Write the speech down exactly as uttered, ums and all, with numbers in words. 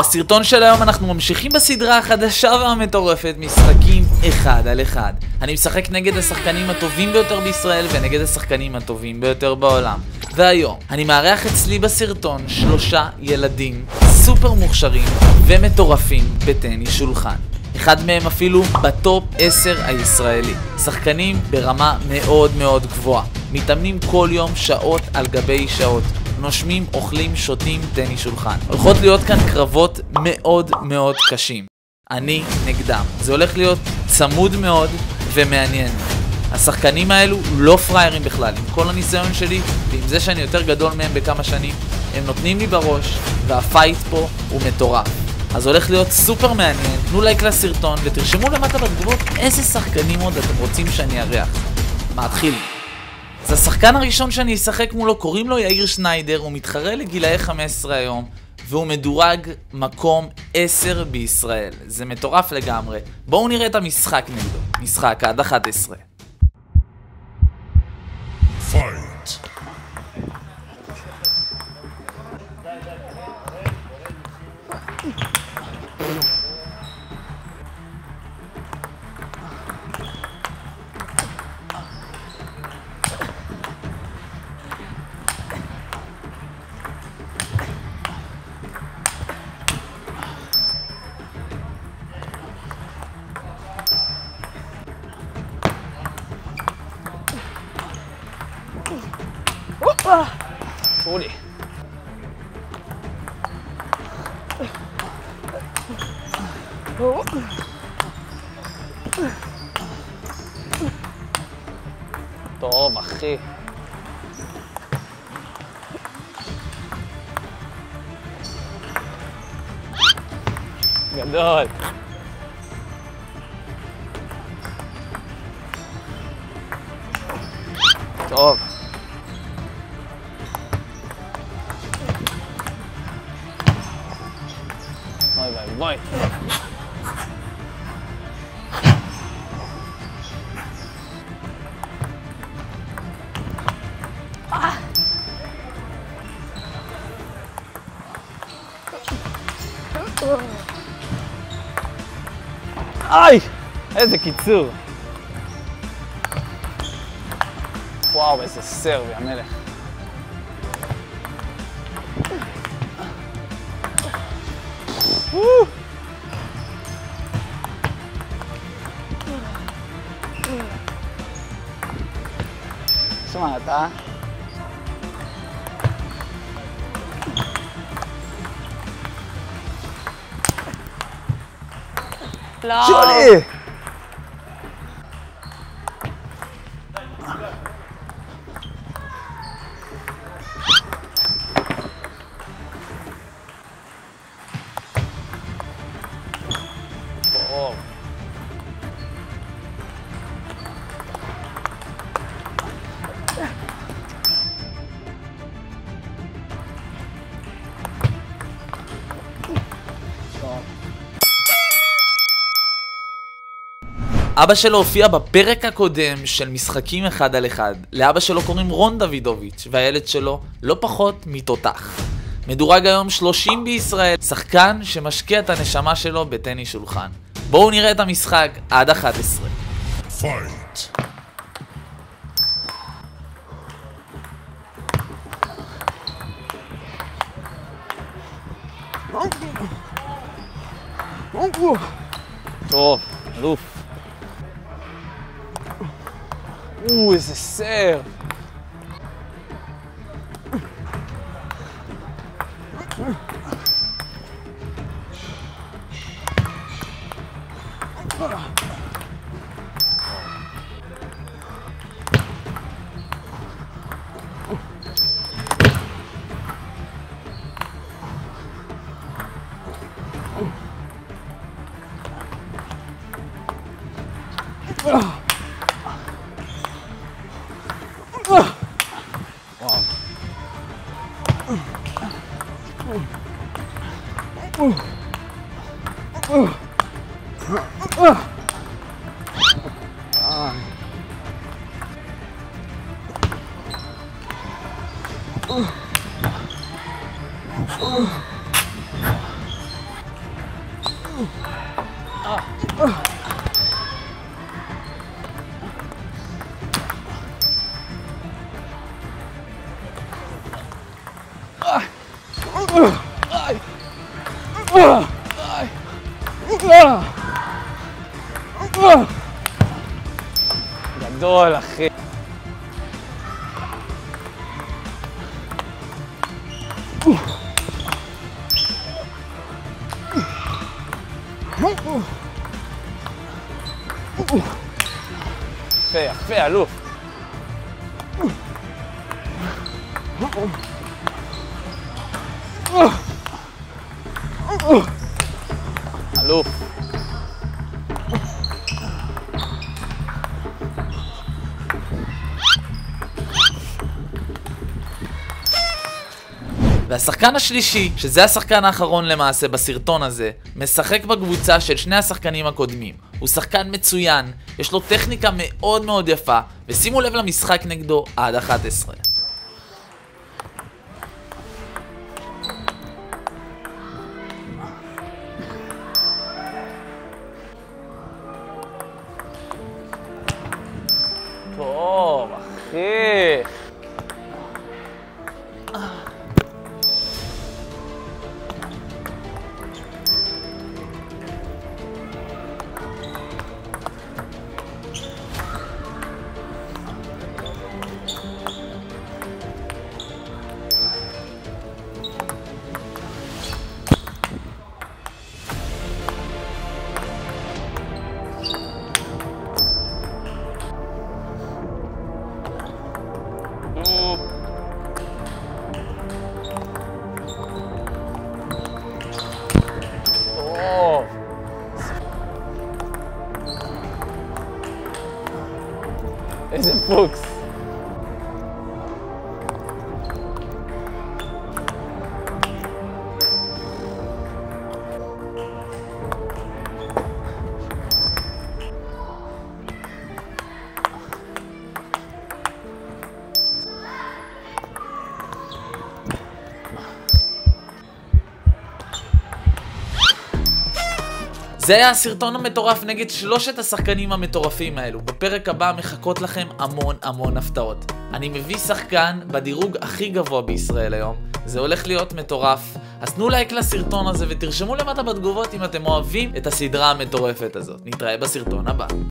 בסרטון של היום אנחנו ממשיכים בסדרה החדשה והמטורפת משחקים אחד על אחד. אני משחק נגד השחקנים הטובים ביותר בישראל ונגד השחקנים הטובים ביותר בעולם. והיום אני מארח אצלי בסרטון שלושה ילדים סופר מוכשרים ומטורפים בטניס שולחן. אחד מהם אפילו בטופ עשר הישראלי. שחקנים ברמה מאוד מאוד גבוהה. מתאמנים כל יום שעות על גבי שעות. נושמים, אוכלים, שותים, טניס שולחן. הולכות להיות כאן קרבות מאוד מאוד קשים. אני נגדם. זה הולך להיות צמוד מאוד ומעניין. השחקנים האלו לא פריירים בכלל. עם כל הניסיון שלי ועם זה שאני יותר גדול מהם בכמה שנים, הם נותנים לי בראש והפייט פה הוא מטורף. אז הולך להיות סופר מעניין. תנו לייק לסרטון ותרשמו למטה בתגובות איזה שחקנים עוד אתם רוצים שאני ארח. מתחיל. אז השחקן הראשון שאני אשחק מולו קוראים לו יאיר שניידר, הוא מתחרה לגילאי חמש עשרה היום והוא מדורג מקום עשר בישראל. זה מטורף לגמרי. בואו נראה את המשחק נגדו. משחק עד אחת עשרה. Fight. Sorry. טוב, אחי. גדול. טוב. בואי בואי בואי. איי! איזה קיצור. וואו, איזה סרבי, המלך. שמע, אתה? לא! שולי! טוב. אבא שלו הופיע בפרק הקודם של משחקים אחד על אחד. לאבא שלו קוראים רון דוידוביץ' והילד שלו לא פחות מתותח. מדורג היום שלושים בישראל, שחקן שמשקיע את הנשמה שלו בטניס שולחן. בואו נראה את המשחק עד אחת עשרה. Fight. טוב, אלוף. או, איזה סר. גדול, אחי. יפה, יפה, אלוף. אלוף. והשחקן השלישי, שזה השחקן האחרון למעשה בסרטון הזה, משחק בקבוצה של שני השחקנים הקודמים. הוא שחקן מצוין, יש לו טכניקה מאוד מאוד יפה, ושימו לב למשחק נגדו עד אחת עשרה. טוב, אחי. איזה פוקס. זה היה הסרטון המטורף נגד שלושת השחקנים המטורפים האלו. בפרק הבא מחכות לכם המון המון הפתעות. אני מביא שחקן בדירוג הכי גבוה בישראל היום. זה הולך להיות מטורף. אז תנו לייק לסרטון הזה ותרשמו למטה בתגובות אם אתם אוהבים את הסדרה המטורפת הזאת. נתראה בסרטון הבא.